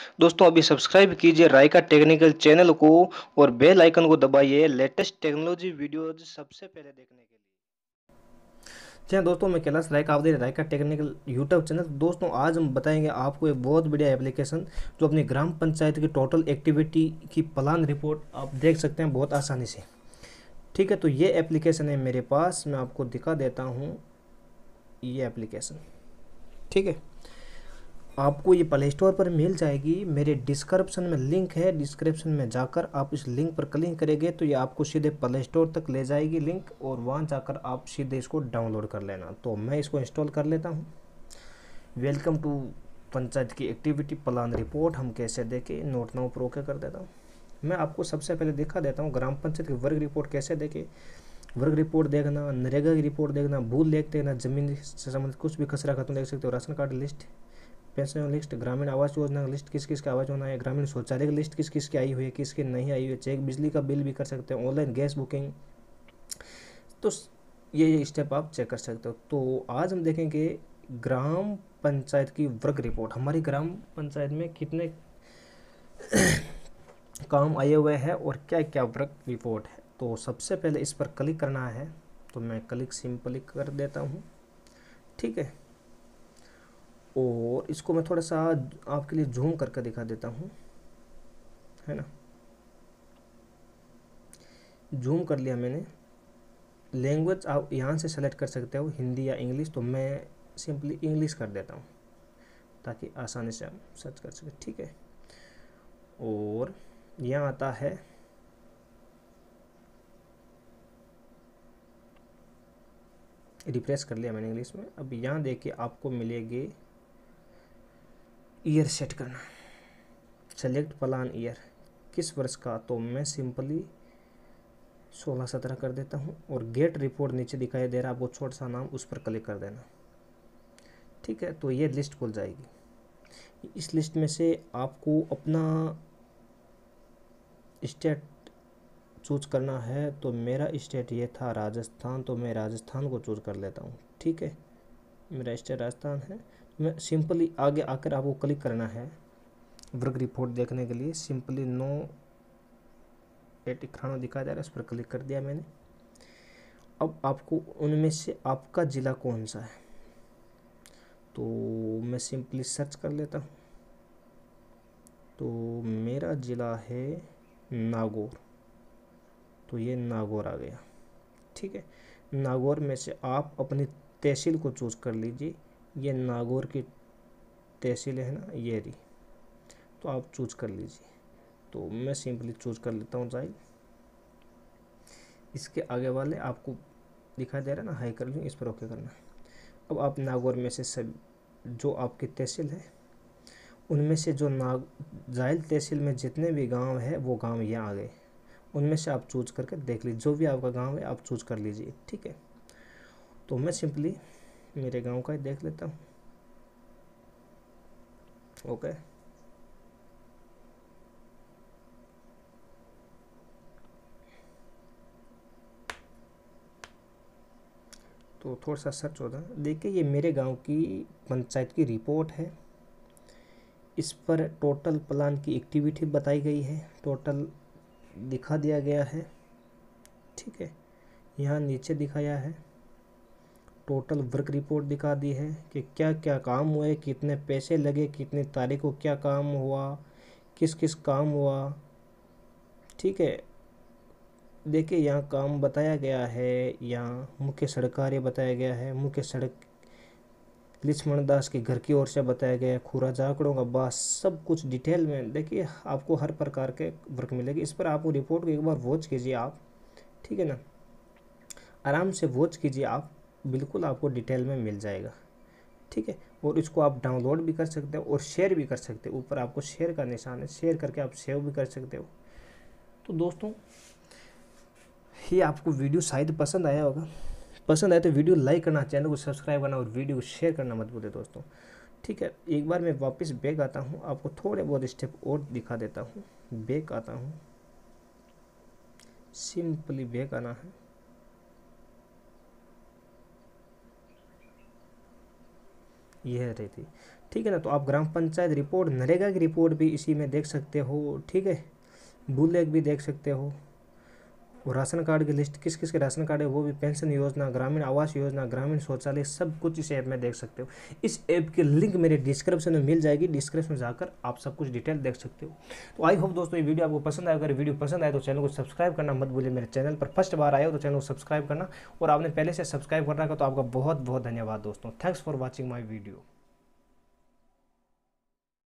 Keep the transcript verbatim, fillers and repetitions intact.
दोस्तों अभी सब्सक्राइब कीजिए रायका टेक्निकल चैनल को और बेल आइकन को दबाइए लेटेस्ट टेक्नोलॉजी वीडियोज सबसे पहले देखने के लिए। जी हाँ दोस्तों, मैं कैलाश रायका, आप देख रहे रायका टेक्निकल यूट्यूब चैनल। दोस्तों आज हम बताएंगे आपको एक बहुत बढ़िया एप्लीकेशन जो अपनी ग्राम पंचायत की टोटल एक्टिविटी की प्लान रिपोर्ट आप देख सकते हैं बहुत आसानी से। ठीक है, तो ये एप्लीकेशन है मेरे पास, मैं आपको दिखा देता हूँ ये एप्लीकेशन। ठीक है, आपको ये प्ले स्टोर पर मिल जाएगी, मेरे डिस्क्रिप्शन में लिंक है, डिस्क्रिप्शन में जाकर आप इस लिंक पर क्लिक करेंगे तो ये आपको सीधे प्ले स्टोर तक ले जाएगी लिंक, और वहाँ जाकर आप सीधे इसको डाउनलोड कर लेना। तो मैं इसको इंस्टॉल कर लेता हूँ। वेलकम टू पंचायत की एक्टिविटी प्लान रिपोर्ट, हम कैसे देखें, नोट नाउ पर ओके कर देता हूँ। मैं आपको सबसे पहले दिखा देता हूँ ग्राम पंचायत की वर्ग रिपोर्ट कैसे देखें। वर्ग रिपोर्ट देखना, नरेगा की रिपोर्ट देखना, भूल लेख देखना, जमीन से संबंधित कुछ भी खसरा खत्म देख सकते हो, ration card list, pension list, Gramin Awas योजना लिस्ट किस किस का आवास होना है, ग्रामीण शौचालय की लिस्ट किस किस की आई हुई है, किसकी नहीं आई हुई है, चेक बिजली का बिल भी कर सकते हैं, ऑनलाइन गैस बुकिंग। तो ये ये स्टेप आप चेक कर सकते हो। तो आज हम देखेंगे ग्राम पंचायत की वर्ग रिपोर्ट, हमारी ग्राम पंचायत में कितने काम आए हुए हैं और क्या क्या वर्ग रिपोर्ट है। तो सबसे पहले इस पर क्लिक करना है, तो मैं क्लिक सिंपली कर देता हूँ। ठीक है, और इसको मैं थोड़ा सा आपके लिए जूम करके दिखा देता हूँ, है ना। जूम कर लिया मैंने। लैंग्वेज आप यहाँ से सेलेक्ट कर सकते हो, हिंदी या इंग्लिश, तो मैं सिंपली इंग्लिश कर देता हूँ ताकि आसानी से आप सर्च कर सकें। ठीक है, और यहाँ आता है रिफ्रेश कर लिया मैंने इंग्लिश में। अब यहाँ देखिए आपको मिलेगी ईयर सेट करना, सेलेक्ट प्लान ईयर किस वर्ष का, तो मैं सिंपली सोलह सत्रह कर देता हूँ, और गेट रिपोर्ट नीचे दिखाई दे रहा है वो छोटा सा नाम, उस पर क्लिक कर देना। ठीक है, तो ये लिस्ट खुल जाएगी। इस लिस्ट में से आपको अपना स्टेट चूज करना है, तो मेरा स्टेट ये था राजस्थान, तो मैं राजस्थान को चूज कर लेता हूँ। ठीक है, मेरा स्टेट राजस्थान है। मैं सिंपली आगे आकर आपको क्लिक करना है वर्ग रिपोर्ट देखने के लिए। सिंपली नो एट इक्यानवे दिखा जा रहा है, उस पर क्लिक कर दिया मैंने। अब आपको उनमें से आपका ज़िला कौन सा है, तो मैं सिंपली सर्च कर लेता हूँ। तो मेरा ज़िला है नागौर, तो ये नागौर आ गया। ठीक है, नागौर में से आप अपनी तहसील को चूज़ कर लीजिए। ये नागौर की तहसील है ना, ये रही, तो आप चूज़ कर लीजिए। तो मैं सिंपली चूज़ कर लेता हूँ जाइल। इसके आगे वाले आपको दिखाई दे रहा है ना, हाई कर लूँ, इस पर ओके करना। अब आप नागौर में से सब जो आपकी तहसील है उनमें से जो नाग जाइल तहसील में जितने भी गांव है वो गांव यहाँ आ गए, उनमें से आप चूज करके देख लीजिए, जो भी आपका गांव है आप चूज कर लीजिए। ठीक है, तो मैं सिंपली मेरे गांव का ही देख लेता हूँ। ओके, तो थोड़ा सा सर्च होता है। देखिए ये मेरे गांव की पंचायत की रिपोर्ट है, इस पर टोटल प्लान की एक्टिविटी बताई गई है, टोटल दिखा दिया गया है। ठीक है, यहाँ नीचे दिखाया है टोटल वर्क रिपोर्ट दिखा दी है कि क्या क्या काम हुए, कितने पैसे लगे, कितनी तारीख को क्या काम हुआ, किस किस काम हुआ। ठीक है, देखिए यहाँ काम बताया गया है, यहाँ मुख्य सड़क कार्य बताया गया है, मुख्य सड़क लक्ष्मण दास के घर की ओर से बताया गया है, खुरा जाकड़ों का बास, सब कुछ डिटेल में देखिए आपको हर प्रकार के वर्क मिलेगी। इस पर आपको रिपोर्ट को एक बार वॉच कीजिए आप, ठीक है ना, आराम से वॉच कीजिए आप, बिल्कुल आपको डिटेल में मिल जाएगा। ठीक है, और इसको आप डाउनलोड भी कर सकते हो और शेयर भी कर सकते हो, ऊपर आपको शेयर का निशान है, शेयर करके आप सेव भी कर सकते हो। तो दोस्तों ये आपको वीडियो शायद पसंद आया होगा, पसंद आए तो वीडियो लाइक करना, चैनल को सब्सक्राइब करना और वीडियो को शेयर करना मत भूलिए दोस्तों। ठीक है, एक बार मैं वापस बैक आता हूँ, आपको थोड़े बहुत स्टेप और दिखा देता हूँ। बैक आता हूँ, सिंपली बैक आना है। यह रहती, ठीक है ना। तो आप ग्राम पंचायत रिपोर्ट, नरेगा की रिपोर्ट भी इसी में देख सकते हो, ठीक है। भूलेख भी देख सकते हो, और राशन कार्ड की लिस्ट किस किस के राशन कार्ड है वो भी, पेंशन योजना, ग्रामीण आवास योजना, ग्रामीण शौचालय, सब कुछ इस ऐप में देख सकते हो। इस ऐप की लिंक मेरे डिस्क्रिप्शन में मिल जाएगी, डिस्क्रिप्शन में जाकर आप सब कुछ डिटेल देख सकते हो। तो आई होप दोस्तों ये वीडियो आपको पसंद आए। अगर वीडियो पसंद आए तो चैनल को सब्सक्राइब करना मत भूलिए। मेरे चैनल पर फर्स्ट बार आए हो तो चैनल को सब्सक्राइब करना, और आपने पहले से सब्सक्राइब कर रखा तो आपका बहुत बहुत धन्यवाद दोस्तों। Thanks for watching my video.